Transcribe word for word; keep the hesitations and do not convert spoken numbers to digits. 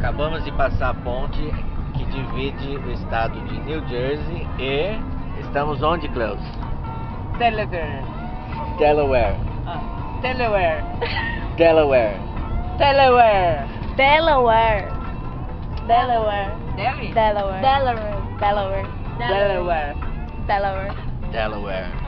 Acabamos de passar a ponte que divide o estado de New Jersey e estamos onde, Cleus? Delaware. Delaware. Ah, Delaware. Delaware. Delaware. Delaware. Delaware. Delhi? Delaware. Delaware. Delaware. Delaware. Delaware. Delaware.